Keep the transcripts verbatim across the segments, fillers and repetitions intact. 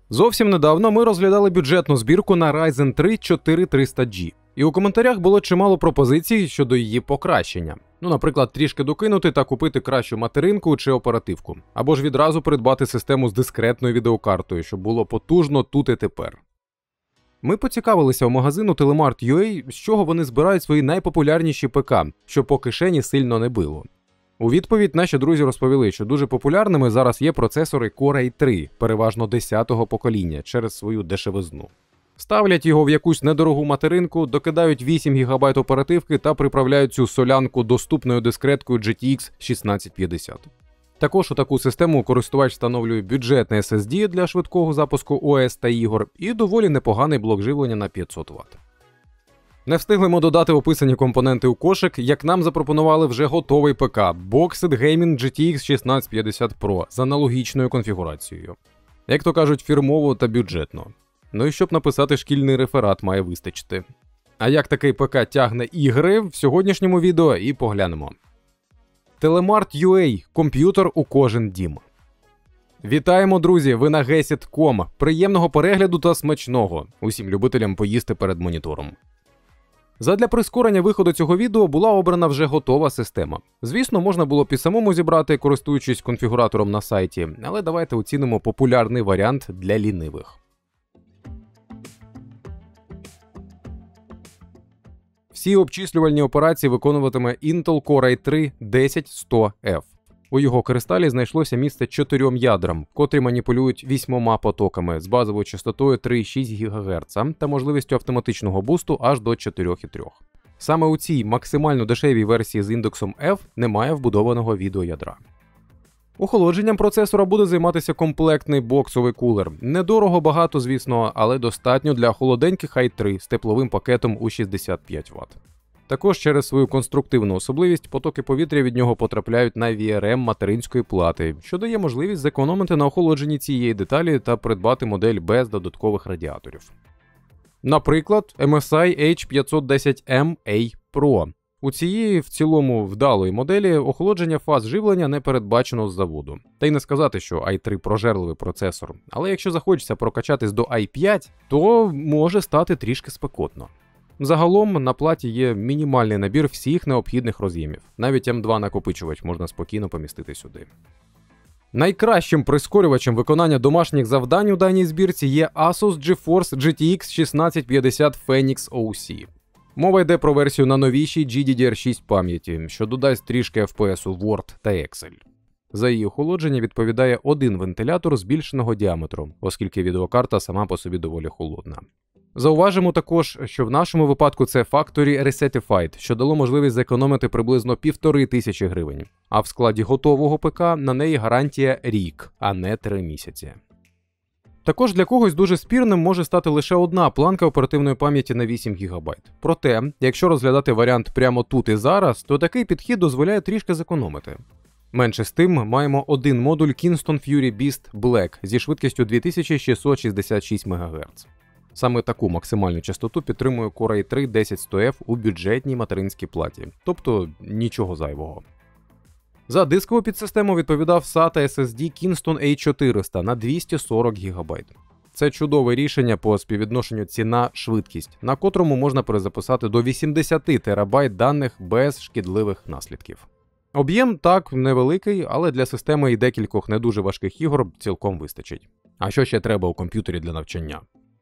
Зовсім недавно ми розглядали бюджетну збірку на Ryzen три чотири триста джі. І у коментарях було чимало пропозицій щодо її покращення. Ну, наприклад, трішки докинути та купити кращу материнку чи оперативку. Або ж відразу придбати систему з дискретною відеокартою, щоб було потужно тут і тепер. Ми поцікавилися у магазину Telemart точка ю а, з чого вони збирають свої найпопулярніші ПК, що по кишені сильно не било. У відповідь наші друзі розповіли, що дуже популярними зараз є процесори Core ай три, переважно десятого покоління, через свою дешевизну. Ставлять його в якусь недорогу материнку, докидають вісім гігабайт оперативки та приправляють цю солянку доступною дискреткою джі ті ікс шістнадцять п'ятдесят. Також у таку систему користувач встановлює бюджетний ес ес ді для швидкого запуску о ес та ігор і доволі непоганий блок живлення на п'ятсот ватт. Не встигли ми додати описані компоненти у кошик, як нам запропонували вже готовий ПК Boxed Gaming джі ті ікс шістнадцять п'ятдесят Pro з аналогічною конфігурацією. Як то кажуть, фірмово та бюджетно. Ну і щоб написати шкільний реферат має вистачити. А як такий ПК тягне ігри, в сьогоднішньому відео і поглянемо. Telemart точка ю а. Комп'ютер у кожен дім. Вітаємо, друзі! Ви на гесіт точка ком. Приємного перегляду та смачного усім любителям поїсти перед монітором. Задля прискорення виходу цього відео була обрана вже готова система. Звісно, можна було б і самому зібрати, користуючись конфігуратором на сайті, але давайте оцінимо популярний варіант для лінивих. Всі обчислювальні операції виконуватиме Intel Core ай три десять сто еф. У його кристалі знайшлося місце чотирьом ядрам, котрі маніпулюють вісьмома потоками з базовою частотою три цілих шість десятих гігагерца та можливістю автоматичного бусту аж до чотири цілих три десятих. Саме у цій максимально дешевій версії з індексом F немає вбудованого відеоядра. Охолодженням процесора буде займатися комплектний боксовий кулер. Недорого багато, звісно, але достатньо для холоденьких ай три з тепловим пакетом у шістдесят п'ять ватт. Також через свою конструктивну особливість потоки повітря від нього потрапляють на ві ар ем материнської плати, що дає можливість зекономити на охолодженні цієї деталі та придбати модель без додаткових радіаторів. Наприклад, ем ес ай ейч п'ятсот десять ем ей Pro. У цієї, в цілому, вдалої моделі охолодження фаз живлення не передбачено з заводу. Та й не сказати, що ай три прожерливий процесор, але якщо захочеться прокачатись до ай п'ять, то може стати трішки спекотно. Загалом на платі є мінімальний набір всіх необхідних роз'ємів. Навіть ем два накопичувач можна спокійно помістити сюди. Найкращим прискорювачем виконання домашніх завдань у даній збірці є Asus GeForce джі ті ікс шістнадцять п'ятдесят Phoenix о сі. Мова йде про версію на новішій джі ді ді ар шість пам'яті, що додасть трішки еф пі ес у Word та Excel. За її охолодження відповідає один вентилятор збільшеного діаметру, оскільки відеокарта сама по собі доволі холодна. Зауважимо також, що в нашому випадку це Factory Recertified, що дало можливість зекономити приблизно півтори тисячі гривень. А в складі готового ПК на неї гарантія рік, а не три місяці. Також для когось дуже спірним може стати лише одна планка оперативної пам'яті на вісім гігабайт. Проте, якщо розглядати варіант прямо тут і зараз, то такий підхід дозволяє трішки зекономити. Менше з тим, маємо один модуль Kingston Fury Beast Black зі швидкістю дві тисячі шістсот шістдесят шість мегагерц. Саме таку максимальну частоту підтримує Core ай три десять сто еф у бюджетній материнській платі, тобто нічого зайвого. За дискову підсистему відповідав сата ес ес ді Kingston ей чотириста на двісті сорок гігабайт. Це чудове рішення по співвідношенню ціна-швидкість, на котрому можна перезаписати до вісімдесят терабайт даних без шкідливих наслідків. Об'єм так невеликий, але для системи і декількох не дуже важких ігор цілком вистачить. А що ще треба у комп'ютері для навчання?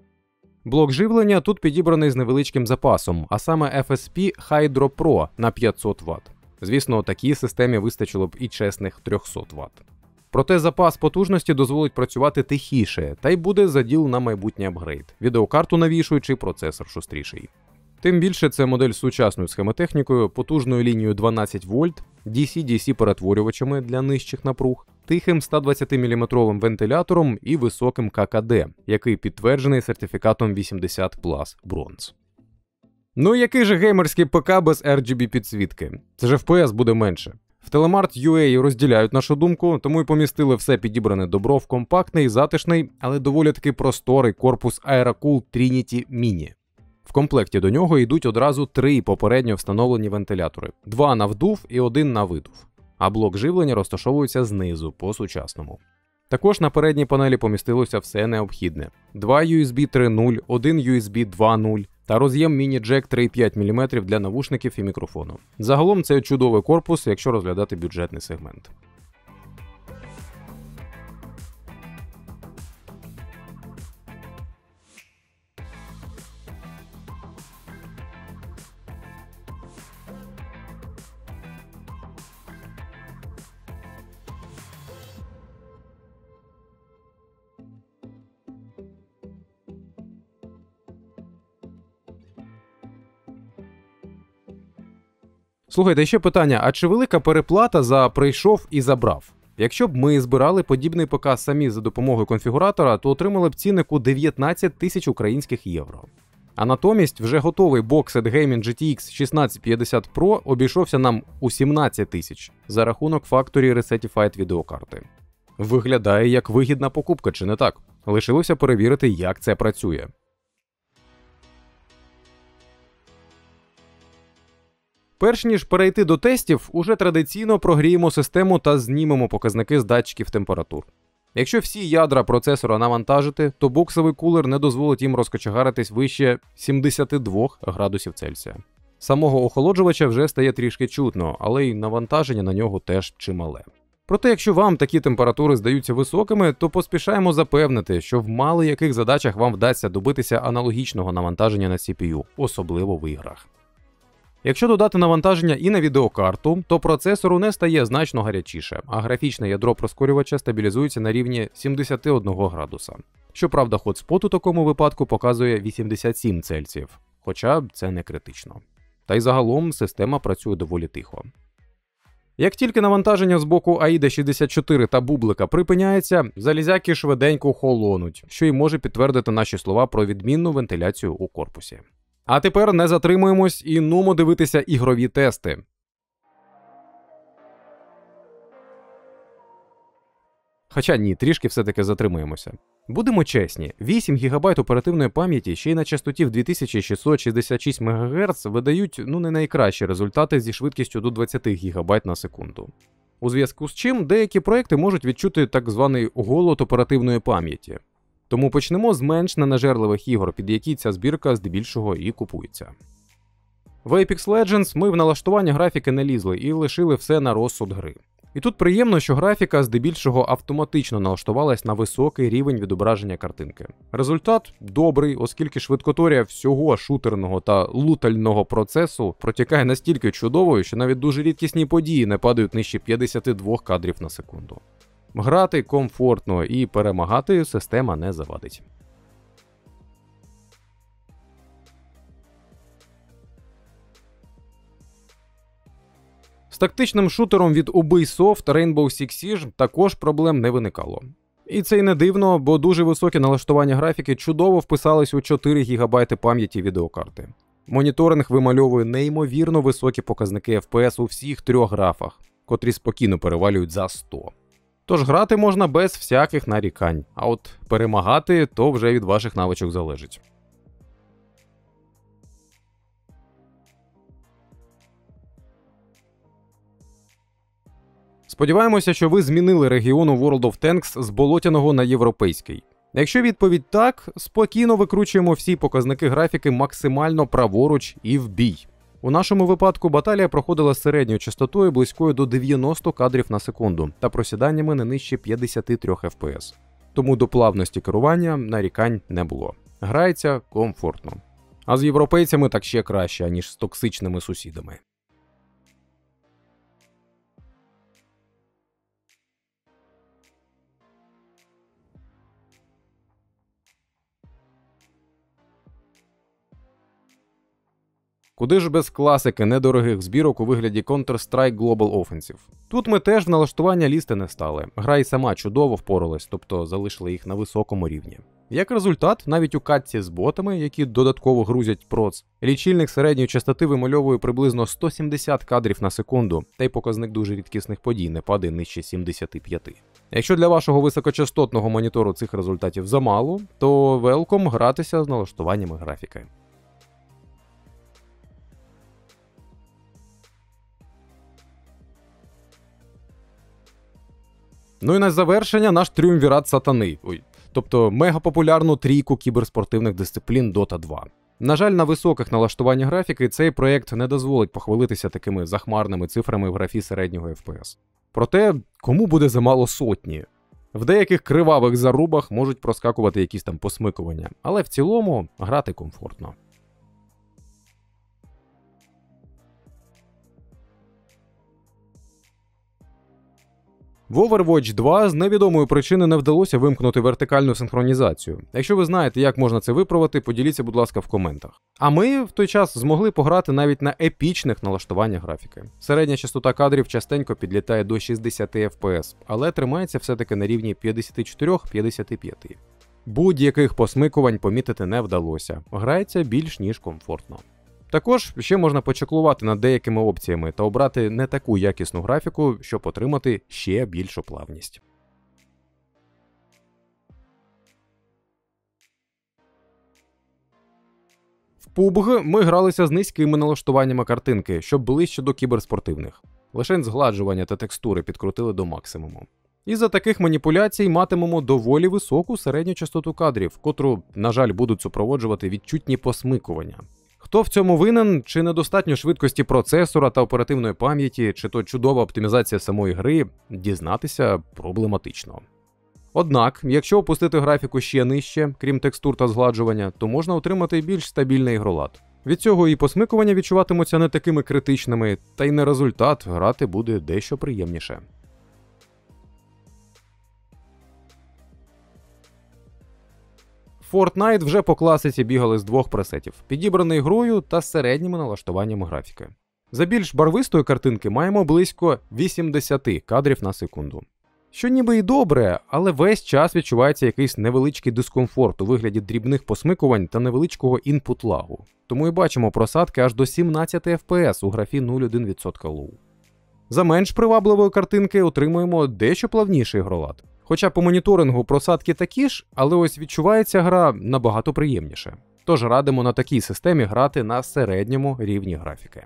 Блок живлення тут підібраний з невеличким запасом, а саме еф ес пі Hydro Pro на п'ятсот ватт. Звісно, такій системі вистачило б і чесних триста ватт. Проте запас потужності дозволить працювати тихіше, та й буде заділ на майбутній апгрейд. Відеокарту новішою чи процесор шустріший. Тим більше це модель з сучасною схемотехнікою, потужною лінією дванадцять вольт, ді сі-ді сі перетворювачами для нижчих напруг, тихим сто двадцятиміліметровим вентилятором і високим ка ка де, який підтверджений сертифікатом вісімдесят плюс Bronze. Ну який же геймерський ПК без ар джі бі підсвітки? Це ж еф пі ес буде менше. В Telemart точка ю а розділяють нашу думку, тому й помістили все підібране добро в компактний, затишний, але доволі таки просторий корпус Aerocool Trinity Mini. В комплекті до нього йдуть одразу три попередньо встановлені вентилятори. Два на вдув і один на видув. А блок живлення розташовується знизу, по-сучасному. Також на передній панелі помістилося все необхідне: два ю ес бі три крапка нуль, один ю ес бі два крапка нуль та роз'єм міні-джек три і п'ять міліметрів для навушників і мікрофону. Загалом це чудовий корпус, якщо розглядати бюджетний сегмент. Слухайте, ще питання, а чи велика переплата за прийшов і забрав? Якщо б ми збирали подібний ПК самі за допомогою конфігуратора, то отримали б цінник у дев'ятнадцять тисяч українських євро. А натомість вже готовий Boxed Gaming джі ті ікс шістнадцять п'ятдесят Pro обійшовся нам у сімнадцять тисяч за рахунок Factory Recertified відеокарти. Виглядає як вигідна покупка, чи не так? Лишилося перевірити, як це працює. Перш ніж перейти до тестів, уже традиційно прогріємо систему та знімемо показники з датчиків температур. Якщо всі ядра процесора навантажити, то боксовий кулер не дозволить їм розкочегаритись вище сімдесят два градусів Цельсія. Самого охолоджувача вже стає трішки чутно, але й навантаження на нього теж чимале. Проте, якщо вам такі температури здаються високими, то поспішаємо запевнити, що в мало яких задачах вам вдасться добитися аналогічного навантаження на сі пі ю, особливо в іграх. Якщо додати навантаження і на відеокарту, то процесору не стає значно гарячіше, а графічне ядро прискорювача стабілізується на рівні сімдесят один градуса. Щоправда, хотспот у такому випадку показує вісімдесят сім Цельсіїв, хоча це не критично. Та й загалом система працює доволі тихо. Як тільки навантаження з боку Аїда шістдесят чотири та бублика припиняється, залізяки швиденько холонуть, що й може підтвердити наші слова про відмінну вентиляцію у корпусі. А тепер не затримуємось і нумо дивитися ігрові тести. Хоча ні, трішки все-таки затримуємося. Будемо чесні, вісім гігабайт оперативної пам'яті ще й на частоті в дві тисячі шістсот шістдесят шість мегагерц видають ну не найкращі результати зі швидкістю до двадцять гігабайт на секунду. У зв'язку з чим деякі проекти можуть відчути так званий голод оперативної пам'яті. Тому почнемо з менш ненажерливих ігор, під які ця збірка здебільшого і купується. В Apex Legends ми в налаштування графіки не лізли і лишили все на розсуд гри. І тут приємно, що графіка здебільшого автоматично налаштувалась на високий рівень відображення картинки. Результат добрий, оскільки швидкоторія всього шутерного та лутального процесу протікає настільки чудовою, що навіть дуже рідкісні події не падають нижче п'ятдесят два кадрів на секунду. Грати комфортно і перемагати система не завадить. З тактичним шутером від Ubisoft Rainbow Six Siege також проблем не виникало. І це й не дивно, бо дуже високі налаштування графіки чудово вписались у чотири гігабайти пам'яті відеокарти. Моніторинг вимальовує неймовірно високі показники еф пі ес у всіх трьох графах, котрі спокійно перевалюють за сто. Тож грати можна без всяких нарікань, а от перемагати то вже від ваших навичок залежить. Сподіваємося, що ви змінили регіон у World of Tanks з болотяного на європейський. Якщо відповідь так, спокійно викручуємо всі показники графіки максимально праворуч і в бій. У нашому випадку баталія проходила з середньою частотою близькою до дев'яносто кадрів на секунду та просіданнями не нижче п'ятдесят три еф пі ес. Тому до плавності керування нарікань не було. Грається комфортно. А з європейцями так ще краще, аніж з токсичними сусідами. Куди ж без класики недорогих збірок у вигляді Counter-Strike Global Offensive. Тут ми теж в налаштування лізти не стали. Гра й сама чудово впоралась, тобто залишили їх на високому рівні. Як результат, навіть у катці з ботами, які додатково грузять проц, лічильник середньої частоти вимальовує приблизно сто сімдесят кадрів на секунду, та й показник дуже рідкісних подій не падає нижче сімдесят п'ять. Якщо для вашого високочастотного монітору цих результатів замало, то велком гратися з налаштуваннями графіки. Ну і на завершення наш тріумвірат сатани. Ой. Тобто мегапопулярну трійку кіберспортивних дисциплін Дота два. На жаль, на високих налаштуваннях графіки цей проєкт не дозволить похвалитися такими захмарними цифрами в графі середнього еф пі ес. Проте, кому буде замало сотні? В деяких кривавих зарубах можуть проскакувати якісь там посмикування, але в цілому грати комфортно. В Overwatch два з невідомої причини не вдалося вимкнути вертикальну синхронізацію. Якщо ви знаєте, як можна це виправити, поділіться, будь ласка, в коментах. А ми в той час змогли пограти навіть на епічних налаштуваннях графіки. Середня частота кадрів частенько підлітає до шістдесят еф пі ес, але тримається все-таки на рівні п'ятдесят чотири - п'ятдесят п'ять. Будь-яких посмикувань помітити не вдалося. Грається більш ніж комфортно. Також ще можна почеклувати над деякими опціями та обрати не таку якісну графіку, щоб отримати ще більшу плавність. В паб джі ми гралися з низькими налаштуваннями картинки, щоб ближче до кіберспортивних. Лише згладжування та текстури підкрутили до максимуму. Із-за таких маніпуляцій матимемо доволі високу середню частоту кадрів, котру, на жаль, будуть супроводжувати відчутні посмикування. Хто в цьому винен, чи недостатньо швидкості процесора та оперативної пам'яті, чи то чудова оптимізація самої гри, дізнатися проблематично. Однак, якщо опустити графіку ще нижче, крім текстур та згладжування, то можна отримати більш стабільний ігролад. Від цього і посмикування відчуватимуться не такими критичними, та й на результат грати буде дещо приємніше. Fortnite вже по класиці бігали з двох пресетів, підібраний грою та середніми налаштуваннями графіки. За більш барвистої картинки маємо близько вісімдесят кадрів на секунду. Що ніби і добре, але весь час відчувається якийсь невеличкий дискомфорт у вигляді дрібних посмикувань та невеличкого інпут-лагу. Тому і бачимо просадки аж до сімнадцять еф пі ес у графі нуль цілих одна десята відсотка лоу. За менш привабливої картинки отримуємо дещо плавніший ігролад. Хоча по моніторингу просадки такі ж, але ось відчувається гра набагато приємніше. Тож радимо на такій системі грати на середньому рівні графіки.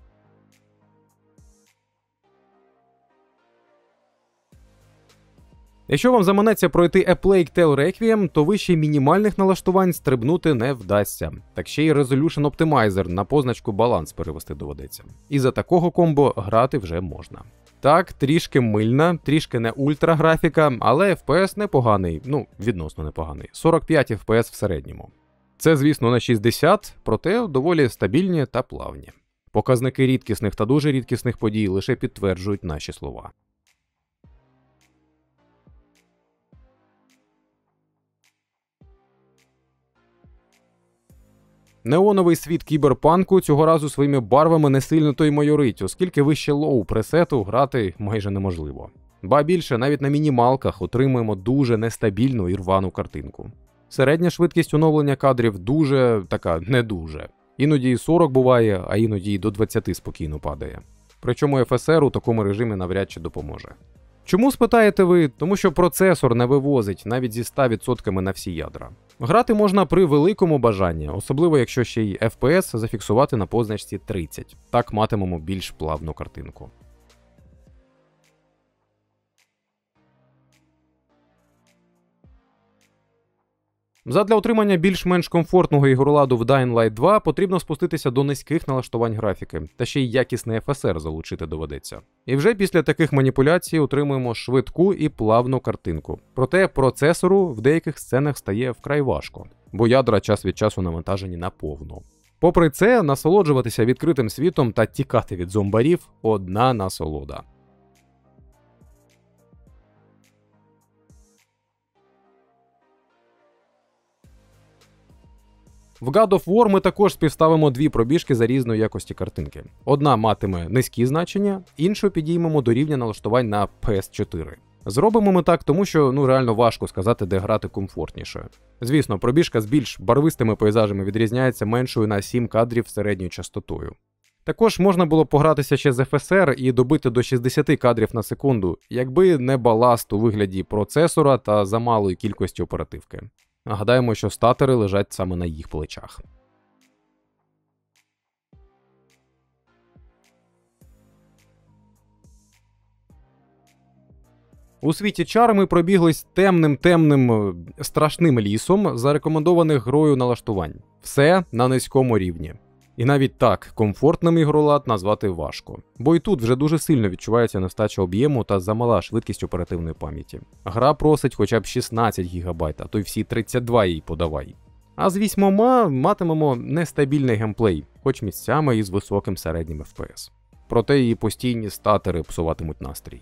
Якщо вам заманеться пройти A Plague Tale Requiem, то вище мінімальних налаштувань стрибнути не вдасться. Так ще й Resolution Optimizer на позначку баланс перевести доведеться. І за такого комбо грати вже можна. Так, трішки мильна, трішки не ультра графіка, але еф пі ес непоганий, ну, відносно непоганий, сорок п'ять еф пі ес в середньому. Це, звісно, на шістдесят, проте доволі стабільні та плавні. Показники рідкісних та дуже рідкісних подій лише підтверджують наші слова. Неоновий світ кіберпанку цього разу своїми барвами не сильно то й майорить, оскільки вище лоу пресету грати майже неможливо. Ба більше, навіть на мінімалках отримуємо дуже нестабільну і рвану картинку. Середня швидкість оновлення кадрів дуже така не дуже. Іноді і сорок буває, а іноді і до двадцяти спокійно падає. Причому еф ес ер у такому режимі навряд чи допоможе. Чому, спитаєте ви? Тому що процесор не вивозить навіть зі ста відсотками на всі ядра. Грати можна при великому бажанні, особливо якщо ще й еф пі ес зафіксувати на позначці тридцять. Так матимемо більш плавну картинку. Задля отримання більш-менш комфортного ігроладу в Dying Light два потрібно спуститися до низьких налаштувань графіки, та ще й якісний еф ес ер залучити доведеться. І вже після таких маніпуляцій отримуємо швидку і плавну картинку. Проте процесору в деяких сценах стає вкрай важко, бо ядра час від часу навантажені наповну. Попри це, насолоджуватися відкритим світом та тікати від зомбарів – одна насолода. В God of War ми також співставимо дві пробіжки за різної якості картинки. Одна матиме низькі значення, іншу підіймемо до рівня налаштувань на пі ес чотири. Зробимо ми так, тому що ну реально важко сказати, де грати комфортніше. Звісно, пробіжка з більш барвистими пейзажами відрізняється меншою на сім кадрів середньою частотою. Також можна було погратися ще з еф ес ер і добити до шістдесят кадрів на секунду, якби не баласт у вигляді процесора та замалої кількості оперативки. Нагадаємо, що статери лежать саме на їх плечах. У світі чар ми пробіглись темним-темним страшним лісом зарекомендованих грою налаштувань. Все на низькому рівні. І навіть так, комфортним ігролад назвати важко. Бо і тут вже дуже сильно відчувається нестача об'єму та замала швидкість оперативної пам'яті. Гра просить хоча б шістнадцять гігабайт, а то й всі тридцять два їй подавай. А з вісьмома матимемо нестабільний геймплей, хоч місцями і з високим середнім еф пі ес. Проте її постійні статери псуватимуть настрій.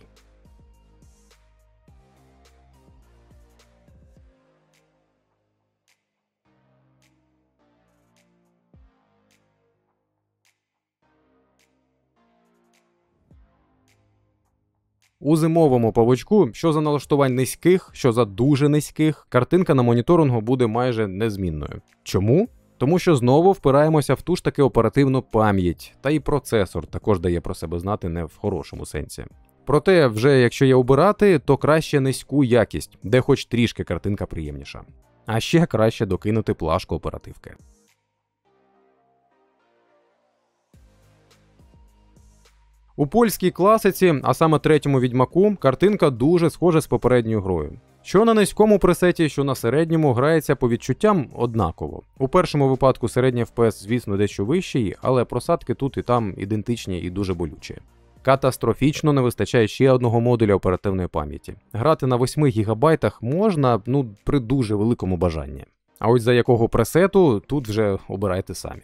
У зимовому павучку, що за налаштувань низьких, що за дуже низьких, картинка на моніторингу буде майже незмінною. Чому? Тому що знову впираємося в ту ж таки оперативну пам'ять, та і процесор також дає про себе знати не в хорошому сенсі. Проте, вже якщо є обирати, то краще низьку якість, де хоч трішки картинка приємніша. А ще краще докинути плашку оперативки. У польській класиці, а саме третьому Відьмаку, картинка дуже схожа з попередньою грою. Що на низькому пресеті, що на середньому грається по відчуттям однаково. У першому випадку середній еф пі ес, звісно, дещо вищий, але просадки тут і там ідентичні і дуже болючі. Катастрофічно не вистачає ще одного модуля оперативної пам'яті. Грати на восьми гігабайтах можна, ну, при дуже великому бажанні. А ось за якого пресету, тут вже обирайте самі.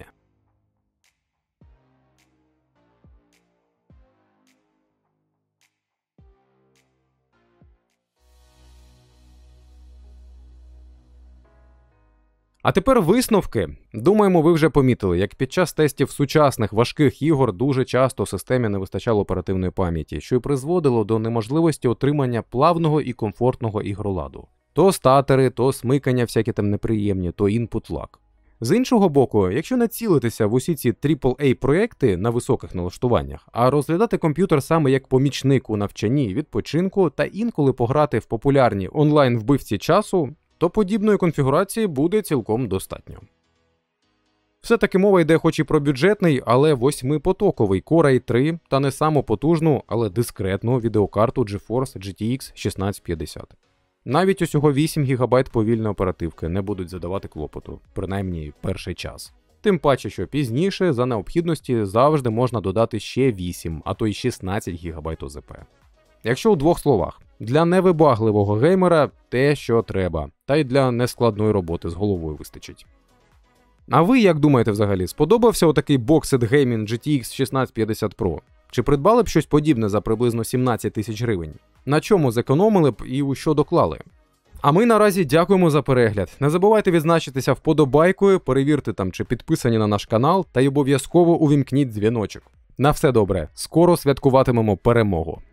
А тепер висновки. Думаємо, ви вже помітили, як під час тестів сучасних важких ігор дуже часто системі не вистачало оперативної пам'яті, що й призводило до неможливості отримання плавного і комфортного ігроладу. То статери, то смикання всякі там неприємні, то інпут лаг. З іншого боку, якщо не цілитися в усі ці трипл ей проекти на високих налаштуваннях, а розглядати комп'ютер саме як помічник у навчанні, відпочинку та інколи пограти в популярні онлайн-вбивці часу, то подібної конфігурації буде цілком достатньо. Все-таки мова йде хоч і про бюджетний, але восьмипотоковий Core ай три та не саму потужну, але дискретну відеокарту GeForce джі ті ікс шістнадцять п'ятдесят. Навіть усього вісім гігабайт повільної оперативки не будуть задавати клопоту, принаймні перший час. Тим паче, що пізніше за необхідності завжди можна додати ще вісім, а то й шістнадцять гігабайт о зе пе. Якщо у двох словах, для невибагливого геймера те, що треба, та й для нескладної роботи з головою вистачить. А ви як думаєте взагалі, сподобався отакий Boxed Gaming джі ті ікс шістнадцять п'ятдесят Pro? Чи придбали б щось подібне за приблизно сімнадцять тисяч гривень? На чому зекономили б і у що доклали? А ми наразі дякуємо за перегляд. Не забувайте відзначитися вподобайкою, перевірте там, чи підписані на наш канал, та й обов'язково увімкніть дзвіночок. На все добре, скоро святкуватимемо перемогу.